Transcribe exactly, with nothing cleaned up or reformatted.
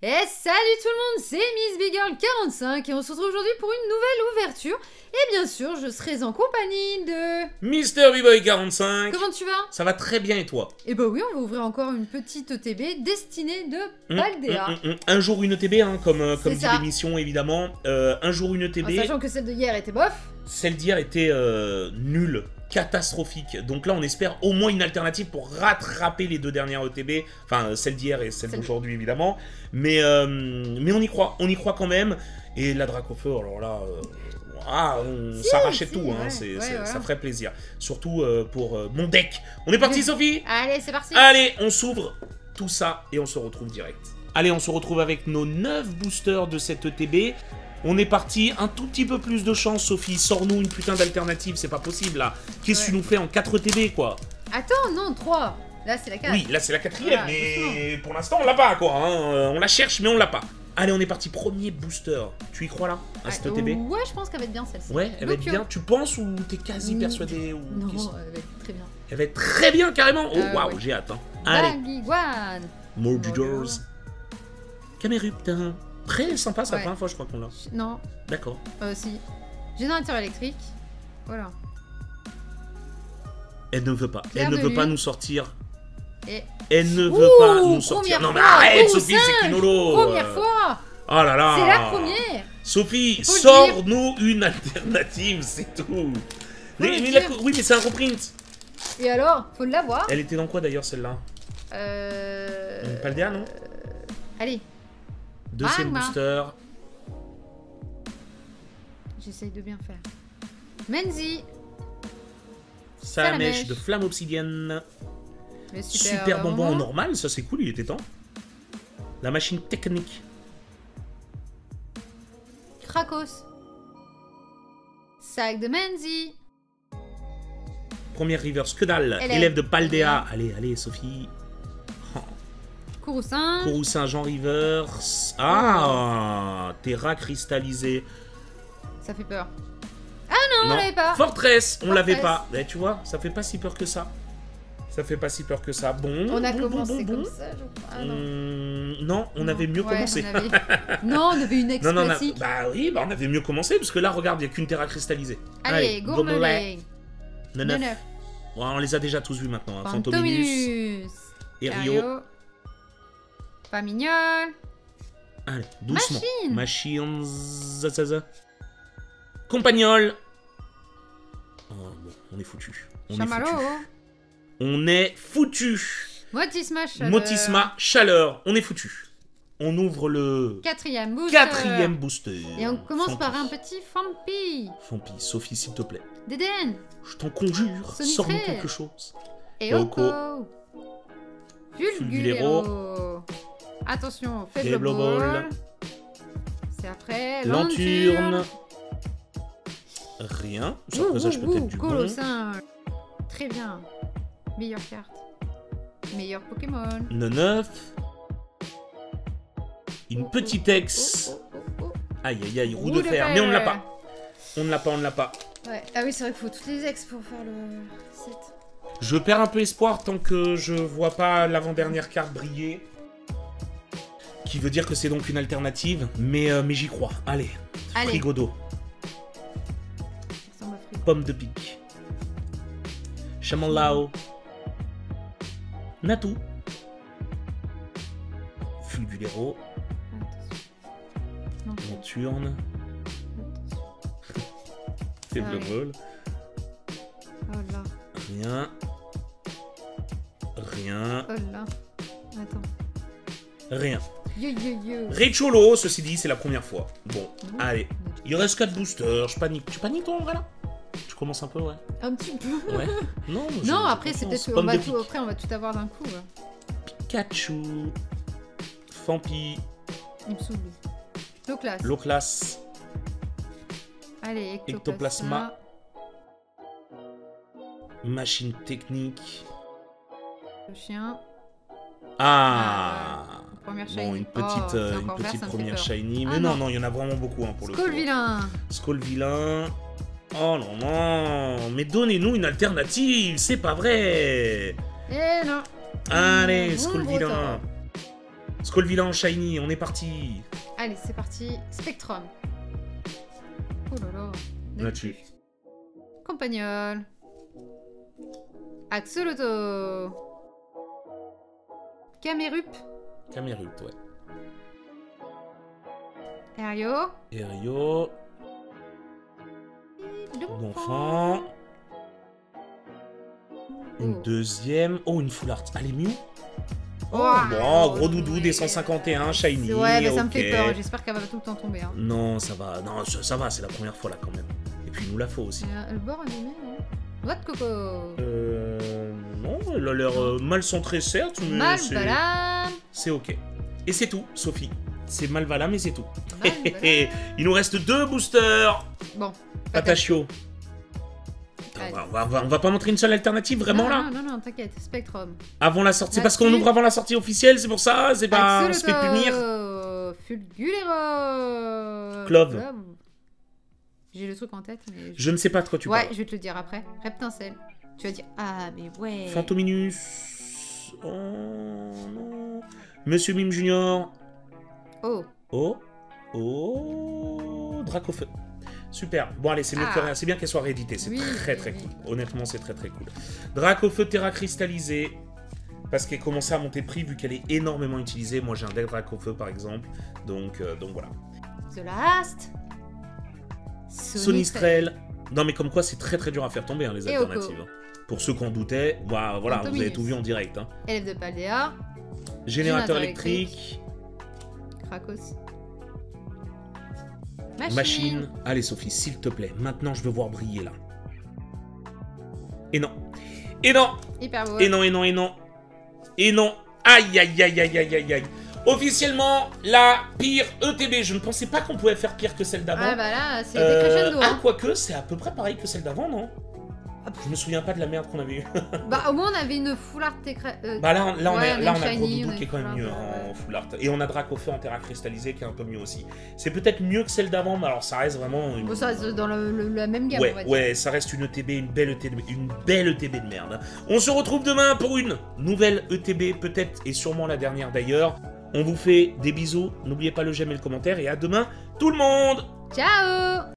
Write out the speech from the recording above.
Et salut tout le monde, c'est Miss Big Girl quarante-cinq et on se retrouve aujourd'hui pour une nouvelle ouverture. Et bien sûr, je serai en compagnie de... Mister B-Boy quarante-cinq. Comment tu vas? Ça va très bien et toi? Et bah oui, on va ouvrir encore une petite E T B destinée de Paldea. Mmh, mmh, mmh. Un jour une E T B, hein, comme, euh, comme dit ça. l'émission évidemment. Euh, un jour une E T B. En sachant que celle de hier était bof. Celle d'hier était euh, nulle, catastrophique. Donc là, on espère au moins une alternative pour rattraper les deux dernières E T B. Enfin, celle d'hier et celle d'aujourd'hui, évidemment. Mais, euh, mais on y croit, on y croit quand même. Et la Dracofeu, alors là, euh, ah, on si, s'arrachait si, tout, hein, ouais, c'est, ouais, c'est, voilà. Ça ferait plaisir. Surtout euh, pour euh, mon deck. On est parti, Sophie? Allez, c'est parti. Allez, on s'ouvre tout ça et on se retrouve direct. Allez, on se retrouve avec nos neuf boosters de cette E T B. On est parti, un tout petit peu plus de chance, Sophie. Sors-nous une putain d'alternative, c'est pas possible là. Qu'est-ce que ouais. tu nous fais en quatre E T B quoi? Attends, non, trois. Là, c'est la quatre. Oui, là c'est la quatrième, voilà, mais doucement. Pour l'instant on l'a pas quoi. Hein. On la cherche, mais on l'a pas. Allez, on est parti, premier booster. Tu y crois là, à cette ah, E T B? Ouais, je pense qu'elle va être bien celle-ci. Ouais, elle va être bien. Tu penses ou t'es quasi persuadé ou... Non, elle va être très bien. Elle va être très bien carrément. Oh euh, waouh, ouais. j'ai hâte. Hein. Allez. Baggy Mordidors. Caméruptin. Très sympa, c'est ouais. la première fois je crois qu'on l'a. Non. D'accord. Euh, si. Générateur électrique. Voilà. Elle ne veut pas. Claire Elle ne de veut lune. pas nous sortir. Et... Elle ne Ouh, veut pas nous sortir. Non mais fois, arrête oh, Sophie, c'est Kinolo. Première euh... fois. Oh là là. C'est la première. Sophie, Faut le sors-nous une alternative, c'est tout. Faut Mais, le mais dire. la... Oui, mais c'est un reprint. Et alors, faut l'avoir. Elle était dans quoi d'ailleurs celle-là? Euh... Une Paldea, non? Allez. Deuxième Magma. booster. J'essaye de bien faire. Menzi. Salamèche Salamèche. de flamme obsidienne. Le Super, super, bonbon en normal, ça c'est cool, il était temps. La machine technique. Krakos. Sac de Menzi. Première reverse, que dalle. Élève. Élève de Paldea. Allez, allez, Sophie. Oh. Courroussin. Courroussin Jean Rivers. Ah, Terra cristallisée. Ça fait peur. Ah non, Non. on l'avait pas. Fortress, on Fortress. l'avait pas. Mais tu vois, ça fait pas si peur que ça. Ça fait pas si peur que ça. Bon. On a bon, commencé bon, bon, comme bon. ça, je crois. Ah, non. Hum, non, on Non. avait mieux Ouais, commencé. on avait... non, on avait une ex non, non, on a- classique. bah oui, bah on avait mieux commencé parce que là, regarde, il n'y a qu'une Terra cristallisée. Allez, Gourmelet. Neuf. Neuf. Ouais, on les a déjà tous vus maintenant. Hein. Fantominus, Fantominus. Erio. Cario. Famignol. Allez, doucement. Machine. Machine. Zazaza. Compagnol. Oh, bon, on est foutu. On Chamallow. est foutu. On est foutu. Motisma. Chaleur. Motisma, chaleur. On est foutu. On ouvre le Quatrième booster. quatrième booster. Et on commence Fampi. par un petit Fampi. Fampi, Sophie, s'il te plaît. Dédène. Je t'en conjure, Sonic sors-nous Ray. quelque chose. Et Oko. Oko. Fulgulero. Attention, faible Faible ball. ball. C'est après. Lanturne. Rien. Ça Ouh, présage ouh, peut-être ouh, du bon. Colossin. Très bien. Meilleure carte. Meilleur Pokémon. neuf. Une Oh, petite oh, ex. oh, oh, oh, oh. Aïe aïe aïe, roue Roue de de fer. fer. Mais on ne l'a pas. On ne l'a pas, on ne l'a pas. Ouais. Ah oui, c'est vrai qu'il faut toutes les ex pour faire le set. Je perds un peu espoir tant que je vois pas l'avant-dernière carte briller. Qui veut dire que c'est donc une alternative. Mais, euh, mais j'y crois. Allez. Allez. Frigodo. Ça m'a pris. Pomme de pique. Chamanlao. Natou. Fulgulero. Attention. Non, Monturne. attention. Faible Allez. vol. Oh là. Rien. Rien. Oh là. Attends. Rien. Yo yo yo. Recholo, ceci dit, c'est la première fois. Bon, Mmh. allez. Il reste quatre boosters, je panique. Tu paniques toi en vrai là? Tu commences un peu, ouais. Un petit peu. Ouais. Non, j'ai- Non, j'ai après c'est confiance. peut-être qu'on Pomme va de tout. pique. Après on va tout avoir d'un coup. Ouais. Pikachu. Fampi. Il me saoule. Loclas. Loclas. Allez, Ectoplasma. Ectoplasma. Machine technique. Le chien. Ah, Première Bon, shiny. une Oh, petite, c'est euh, une encore vert, petite ça me fait première peur. shiny. Mais Ah, non, non. non, il y en a vraiment beaucoup hein, pour le coup. Scolvillain. Scolvillain. Oh non, non. Mais donnez-nous une alternative, c'est pas vrai. Eh non. Allez, Mmh, Scolvillain. Skull Villain en shiny, on est parti. Allez, c'est parti. Spectrum. Oh là là. Là-dessus. Campagnol. Axolotl. Camerup. Camerupt, ouais. Aerio. Aerio. L'enfant. Une Oh. deuxième. Oh, une full art. Allez, Mew. Oh, Oh, bon, gros oh, doudou ouais. des cent cinquante et un, shiny. Ouais, mais ça me ok. fait peur. J'espère qu'elle va tout le temps tomber. Hein. Non, ça va. Non, ça, ça va, c'est la première fois là quand même. Et puis il nous la faut aussi. Euh, le bord animé, non Noix de coco. Euh. Non, elle a l'air euh, mal centrée, certes, mais Mal, c'est- voilà. c'est ok. Et c'est tout, Sophie. C'est Malvala, mais c'est tout. Mal, voilà. Il nous reste deux boosters. Bon. Patachio. On va, on, va, on va- on va pas montrer une seule alternative, vraiment non, là Non, non, non, t'inquiète. Spectrum. Avant la sortie, c'est parce Là-dessus. qu'on ouvre avant la sortie officielle, c'est pour ça, c'est pas un spé punir. Axolotl. Fulgulero. Clove. J'ai le truc en tête, mais... Je ne sais pas de quoi tu ouais, parles. je vais te le dire après. Reptincelle. Tu vas dire, ah, mais ouais. Fantominus. Oh non. Monsieur Mime Junior. Oh. Oh. Oh. Dracofeu. Super. Bon, allez, c'est mieux Ah. que rien. C'est bien qu'elle soit rééditée. C'est Oui, très très oui, cool. oui. Honnêtement, c'est très très cool. Dracofeu Terra cristallisé. Parce qu'elle commençait à monter de prix vu qu'elle est énormément utilisée. Moi, j'ai un deck Dracofeu par exemple. Donc, euh, donc voilà. The Last. Sonistrel. Non, mais comme quoi, c'est très très dur à faire tomber hein, les Et alternatives. Oko. Pour ceux qui en doutaient, bah, voilà, vous Fantominus. avez tout vu en direct. Hein. Élève de Paldea. Générateur Générateur électrique. Krakos. Machine. Allez, Sophie, s'il te plaît. Maintenant, je veux voir briller là. Et non. Et non. Hyper beau. Et non, et non, et non. Et non. Aïe, aïe, aïe, aïe, aïe, aïe, aïe. Officiellement, la pire E T B. Je ne pensais pas qu'on pouvait faire pire que celle d'avant. Ah bah là, c'est Euh, décrescendo. ah, Hein. quoique, c'est à peu près pareil que celle d'avant, non? Je me souviens pas de la merde qu'on avait eu. Bah au moins on avait une full art écra- euh, Bah là, on- là, on, ouais, a, on a là, une on a Gros shiny, Doudou on a qui est une quand même full mieux art, en ouais. full art. Et on a Dracofeu en terra cristallisé qui est un peu mieux aussi. C'est peut-être mieux que celle d'avant, mais alors ça reste vraiment une... Bon, ça reste dans le- le- la même gamme, on va Ouais, dire. ouais, ça reste une E T B, une belle E T B, une belle E T B de merde. On se retrouve demain pour une nouvelle E T B, peut-être et sûrement la dernière d'ailleurs. On vous fait des bisous, n'oubliez pas le j'aime et le commentaire, et à demain tout le monde! Ciao!